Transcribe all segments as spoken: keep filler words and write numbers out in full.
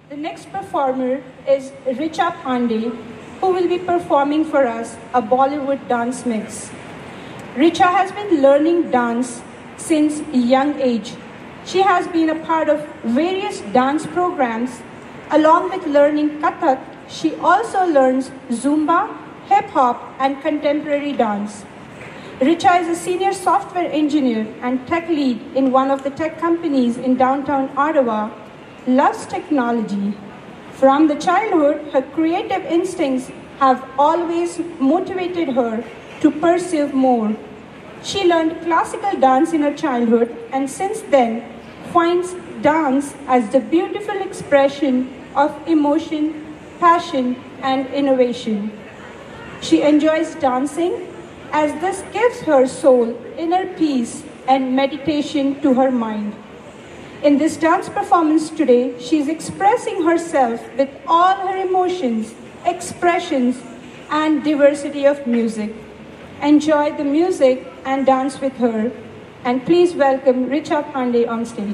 The next performer is Richa Pandey, who will be performing for us a Bollywood dance mix. Richa has been learning dance since a young age. She has been a part of various dance programs. Along with learning Kathak, she also learns Zumba, hip-hop, and contemporary dance. Richa is a senior software engineer and tech lead in one of the tech companies in downtown Ottawa, loves technology. From the childhood, her creative instincts have always motivated her to pursue more. She learned classical dance in her childhood and since then finds dance as the beautiful expression of emotion, passion, and innovation. She enjoys dancing as this gives her soul inner peace and meditation to her mind. In this dance performance today, she is expressing herself with all her emotions, expressions, and diversity of music. Enjoy the music and dance with her. And please welcome Richa Pandey on stage.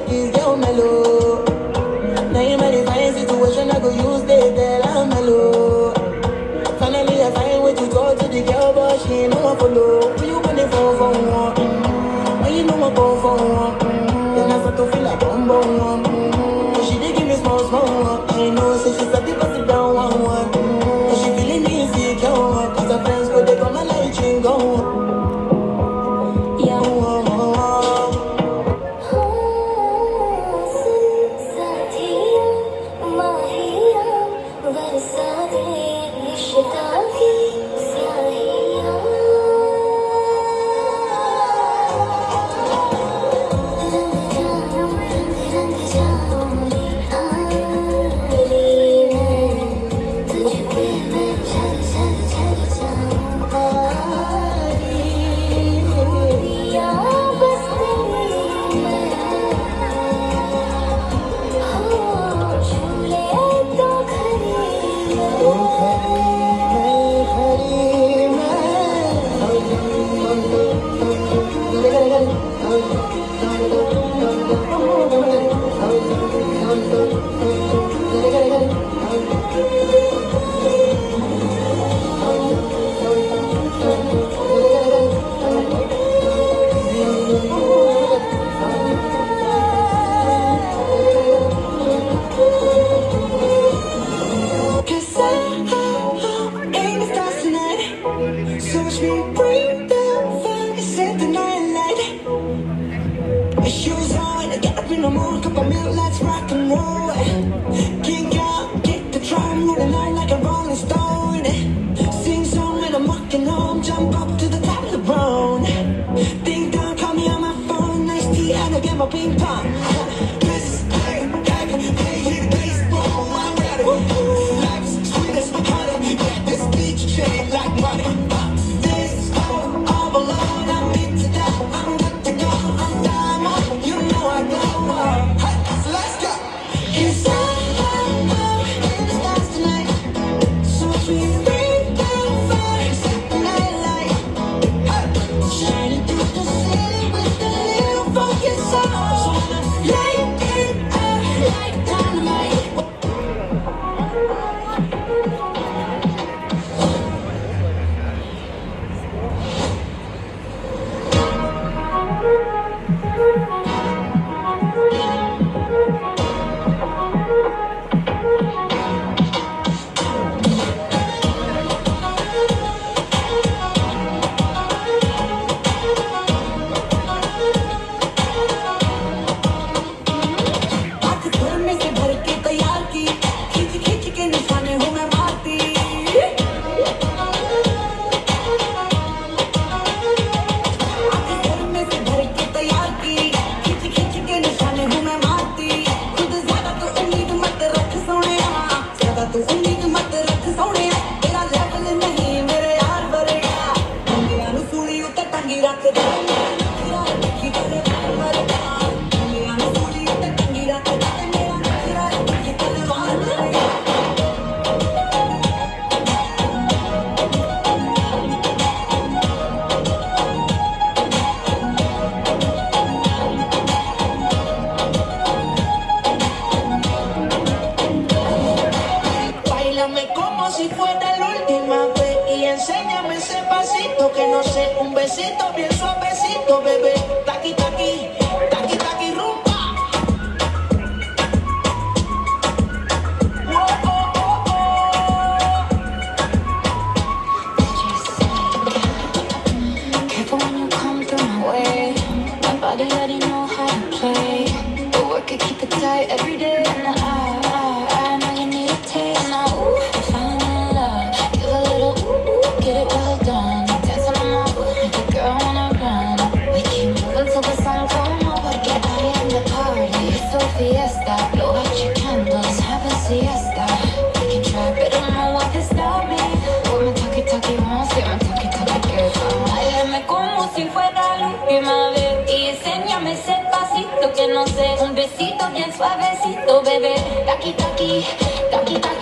kiss, girl, mellow. Now you might find situation I go use they tell I'm mellow. Finally I find way to talk to the girl, but she ain't no one follow. When you gonna fall for one? When you know I go for one? Then I start to feel like I'm born. But she did give me small, small one. I know, say she's a bit of it down one one. But she feeling insecure, cause her friends go, they come and light you go. Yeah, oh, oh, que no sé, un besito bien suavecito, bebé, taqui taqui, taqui taqui.